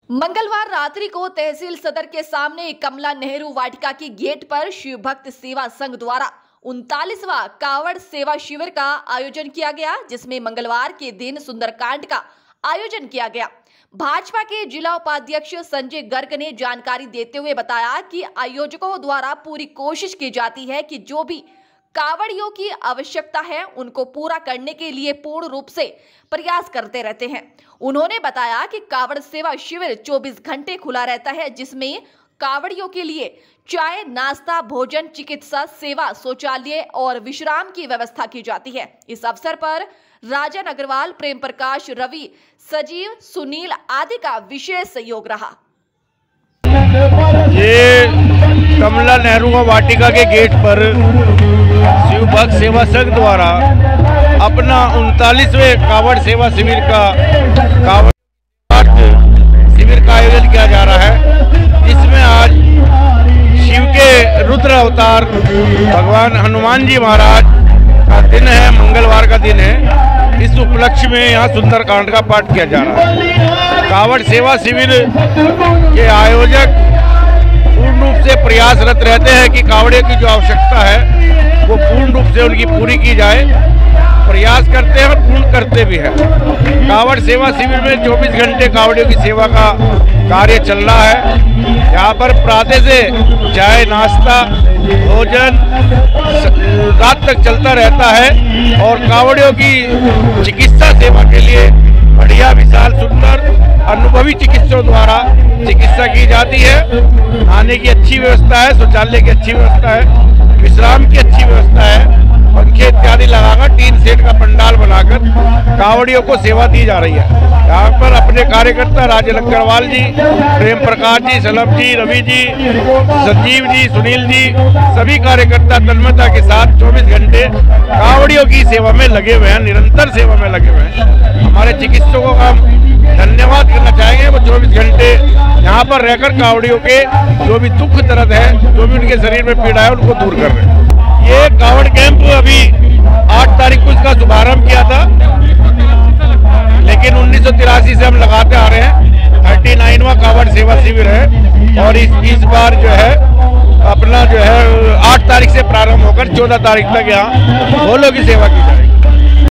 मंगलवार रात्रि को तहसील सदर के सामने कमला नेहरू वाटिका की गेट पर शिव भक्त सेवा संघ द्वारा 39वां कावड़ सेवा शिविर का आयोजन किया गया, जिसमें मंगलवार के दिन सुंदरकांड का आयोजन किया गया। भाजपा के जिला उपाध्यक्ष संजय गर्ग ने जानकारी देते हुए बताया कि आयोजकों द्वारा पूरी कोशिश की जाती है कि जो भी कावड़ियों की आवश्यकता है उनको पूरा करने के लिए पूर्ण रूप से प्रयास करते रहते हैं। उन्होंने बताया कि कावड़ सेवा शिविर 24 घंटे खुला रहता है, जिसमें कावड़ियों के लिए चाय, नाश्ता, भोजन, चिकित्सा सेवा, शौचालय और विश्राम की व्यवस्था की जाती है। इस अवसर पर राजन अग्रवाल, प्रेम प्रकाश, रवि, सजीव, सुनील आदि का विशेष सहयोग रहा। ये कमला नेहरू वाटिका के गेट पर शिव भक्त सेवा संघ द्वारा अपना 39वें कावड़ सेवा शिविर का आयोजन किया जा रहा है, जिसमें आज शिव के रुद्र अवतार भगवान हनुमान जी महाराज का दिन है, मंगलवार का दिन है। इस उपलक्ष्य में यहाँ सुंदरकांड का पाठ किया जा रहा है। कावड़ सेवा शिविर के आयोजक पूर्ण रूप से प्रयासरत रहते हैं कि कावड़ियों की जो आवश्यकता है वो पूर्ण रूप से उनकी पूरी की जाए। प्रयास करते हैं और पूर्ण करते भी हैं। कावड़ सेवा शिविर में 24 घंटे कावड़ियों की सेवा का कार्य चल रहा है। यहाँ पर प्रातः से चाय, नाश्ता, भोजन रात तक चलता रहता है और कावड़ियों की चिकित्सा सेवा के लिए बढ़िया, विशाल, सुंदर, अनुभवी चिकित्सकों द्वारा चिकित्सा की जाती है। नहाने की अच्छी व्यवस्था है, शौचालय की अच्छी व्यवस्था है, विश्राम की अच्छी व्यवस्था है। पंखे इत्यादि लगाकर टीन सेट का पंडाल बनाकर कावड़ियों को सेवा दी जा रही है। यहाँ पर अपने कार्यकर्ता राजन अग्रवाल जी, प्रेम प्रकाश जी, सलभ जी, रवि जी, संजीव जी, सुनील जी, सभी कार्यकर्ता तन्मयता के साथ 24 घंटे कावड़ियों की सेवा में लगे हुए हैं, निरंतर सेवा में लगे हुए हैं। हमारे चिकित्सकों का धन्यवाद करना चाहेंगे। वो 24 घंटे यहाँ पर रहकर कावड़ियों के जो भी दुख दर्द है, जो भी उनके शरीर में पीड़ा है, उनको दूर कर रहे हैं। ये कावड़ कैंप अभी 8 तारीख को इसका शुभारंभ किया था, लेकिन 1983 से हम लगाते आ रहे हैं। 39वां कावड़ सेवा शिविर है और इस बार जो है अपना 8 तारीख से प्रारंभ होकर 14 तारीख तक यहाँ भोलों की सेवा की जाए।